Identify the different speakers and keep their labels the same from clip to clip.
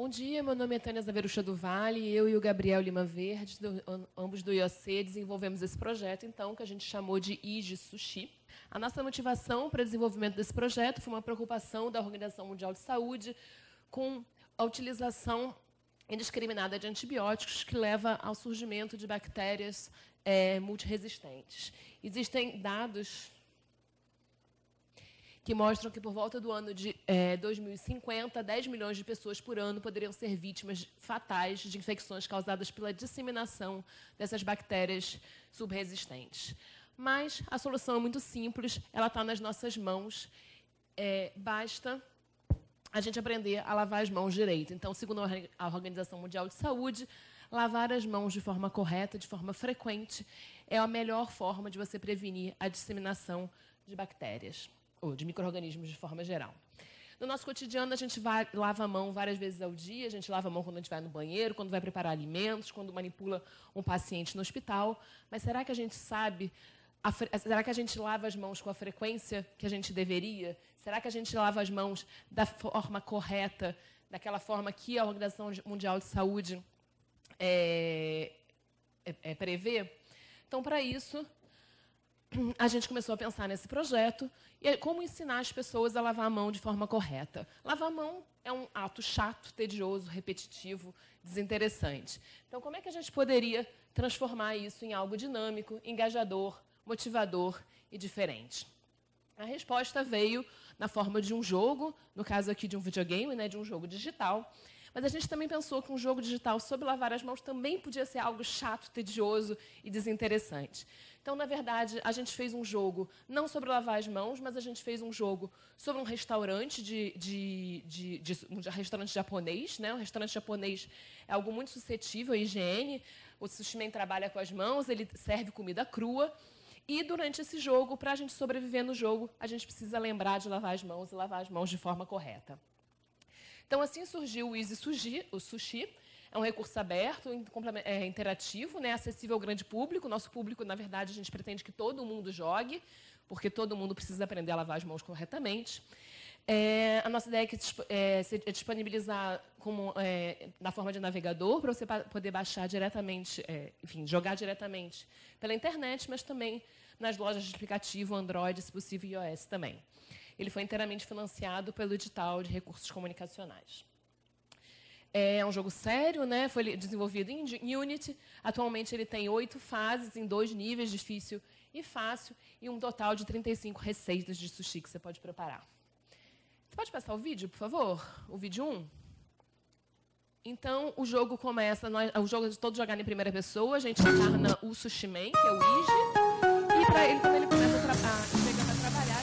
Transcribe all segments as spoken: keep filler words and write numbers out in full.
Speaker 1: Bom dia, meu nome é Tânia Zaverucha do Vale, eu e o Gabriel Lima Verde, do, ambos do I O C, desenvolvemos esse projeto, então, que a gente chamou de I G Sushi. A nossa motivação para o desenvolvimento desse projeto foi uma preocupação da Organização Mundial de Saúde com a utilização indiscriminada de antibióticos que leva ao surgimento de bactérias é, multiresistentes. Existem dados que mostram que, por volta do ano de é, dois mil e cinquenta, dez milhões de pessoas por ano poderiam ser vítimas fatais de infecções causadas pela disseminação dessas bactérias subresistentes. Mas a solução é muito simples, ela está nas nossas mãos. É, basta a gente aprender a lavar as mãos direito. Então, segundo a Organização Mundial de Saúde, lavar as mãos de forma correta, de forma frequente, é a melhor forma de você prevenir a disseminação de bactérias, ou de micro-organismos de forma geral. No nosso cotidiano, a gente vai, lava a mão várias vezes ao dia, a gente lava a mão quando a gente vai no banheiro, quando vai preparar alimentos, quando manipula um paciente no hospital. Mas será que a gente sabe, a, será que a gente lava as mãos com a frequência que a gente deveria? Será que a gente lava as mãos da forma correta, daquela forma que a Organização Mundial de Saúde é, é, é, prevê? Então, para isso, a gente começou a pensar nesse projeto e como ensinar as pessoas a lavar a mão de forma correta. Lavar a mão é um ato chato, tedioso, repetitivo, desinteressante. Então, como é que a gente poderia transformar isso em algo dinâmico, engajador, motivador e diferente? A resposta veio na forma de um jogo, no caso aqui de um videogame, né, de um jogo digital. Mas a gente também pensou que um jogo digital sobre lavar as mãos também podia ser algo chato, tedioso e desinteressante. Então, na verdade, a gente fez um jogo não sobre lavar as mãos, mas a gente fez um jogo sobre um restaurante de, de, de, de, um restaurante japonês, né? Um restaurante japonês é algo muito suscetível à higiene. O sushi man trabalha com as mãos, ele serve comida crua. E, durante esse jogo, para a gente sobreviver no jogo, a gente precisa lembrar de lavar as mãos e lavar as mãos de forma correta. Então, assim surgiu o Easy Sushi. O sushi é um recurso aberto, é, interativo, né, acessível ao grande público. Nosso público, na verdade, a gente pretende que todo mundo jogue, porque todo mundo precisa aprender a lavar as mãos corretamente. É, a nossa ideia é, é disponibilizar como, é, na forma de navegador, para você poder baixar diretamente, é, enfim, jogar diretamente pela internet, mas também nas lojas de aplicativo, Android, se possível, iOS também. Ele foi inteiramente financiado pelo edital de recursos comunicacionais. É um jogo sério, né? Foi desenvolvido em Unity. Atualmente, ele tem oito fases em dois níveis, difícil e fácil, e um total de trinta e cinco receitas de sushi que você pode preparar. Você pode passar o vídeo, por favor? O vídeo um? Então, o jogo começa... Nós, o jogo é de todo jogar em primeira pessoa. A gente encarna o Sushi Man, que é o I G. E, para ele, quando ele começa a, tra a chegar para trabalhar,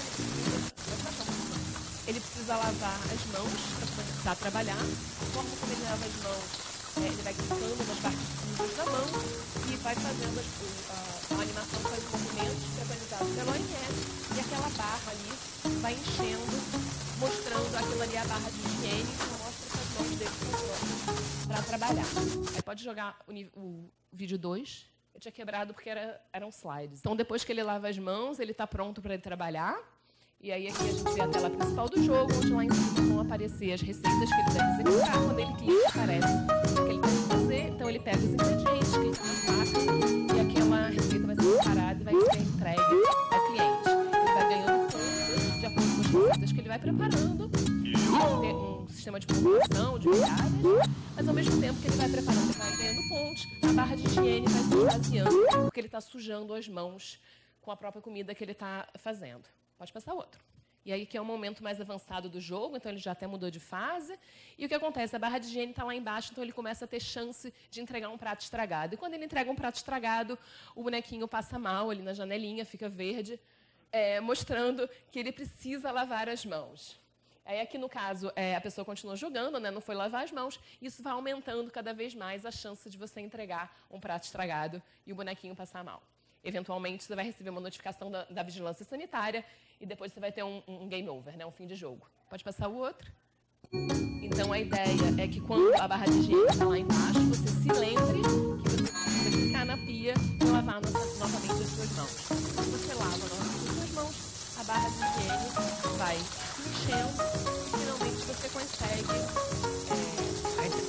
Speaker 1: ele precisa lavar as mãos para começar a trabalhar. A forma como ele lava as mãos, é, ele vai clicando nas partes sujas da mão e vai fazendo as, a, a animação faz movimentos preconizados pela O M S, e aquela barra ali vai enchendo, mostrando aquilo ali, a barra de higiene, que mostra que as mãos dele funcionam para trabalhar. Aí pode jogar o, o vídeo dois. Eu tinha quebrado porque era, eram slides. Então, depois que ele lava as mãos, ele está pronto para ele trabalhar. E aí aqui a gente vê a tela principal do jogo, onde lá em cima vão aparecer as receitas que ele deve executar. Quando ele clica, aparece o que ele deve fazer. Então ele pega os ingredientes, clica na faca, e aquela receita vai ser preparada e vai ser entregue ao cliente. Ele vai ganhando pontos de acordo com as receitas que ele vai preparando. Tem um sistema de pontuação, de olhadas, mas ao mesmo tempo que ele vai preparando, ele vai ganhando pontos, a barra de higiene vai se esvaziando, porque ele está sujando as mãos com a própria comida que ele está fazendo. Pode passar outro. E aí que é o momento mais avançado do jogo, então ele já até mudou de fase. E o que acontece? A barra de higiene está lá embaixo, então ele começa a ter chance de entregar um prato estragado. E quando ele entrega um prato estragado, o bonequinho passa mal ali na janelinha, fica verde, é, mostrando que ele precisa lavar as mãos. Aí aqui, no caso, é, a pessoa continua jogando, né, não foi lavar as mãos, e isso vai aumentando cada vez mais a chance de você entregar um prato estragado e o bonequinho passar mal. Eventualmente, você vai receber uma notificação da, da vigilância sanitária e depois você vai ter um, um game over, né? Um fim de jogo. Pode passar o outro? Então, a ideia é que quando a barra de higiene está lá embaixo, você se lembre que você precisa clicar na pia e lavar no, novamente as suas mãos. Quando você lava novamente as suas mãos, a barra de higiene vai se enchendo e finalmente você consegue é,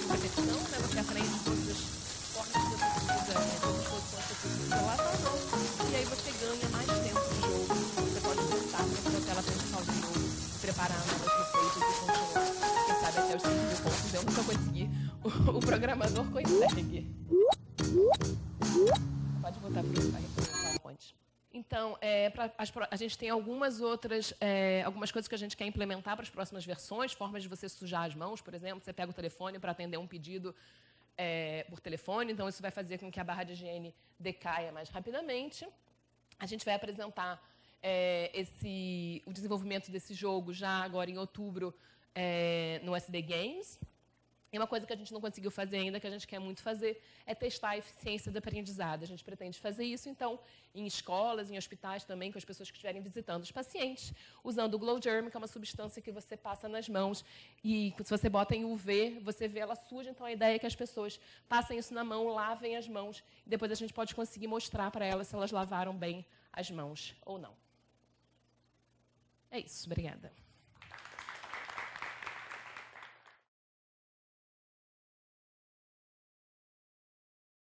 Speaker 1: aqui. Pode voltar para o PowerPoint. Então, é, pra, as, a gente tem algumas outras, é, algumas coisas que a gente quer implementar para as próximas versões, formas de você sujar as mãos, por exemplo, você pega o telefone para atender um pedido é, por telefone, então isso vai fazer com que a barra de higiene decaia mais rapidamente. A gente vai apresentar é, esse, o desenvolvimento desse jogo já agora em outubro é, no S D Games. E uma coisa que a gente não conseguiu fazer ainda, que a gente quer muito fazer, é testar a eficiência do aprendizado. A gente pretende fazer isso, então, em escolas, em hospitais também, com as pessoas que estiverem visitando os pacientes, usando o Glow Germ, que é uma substância que você passa nas mãos, e se você bota em U V, você vê ela suja, então a ideia é que as pessoas passem isso na mão, lavem as mãos, e depois a gente pode conseguir mostrar para elas se elas lavaram bem as mãos ou não. É isso, obrigada.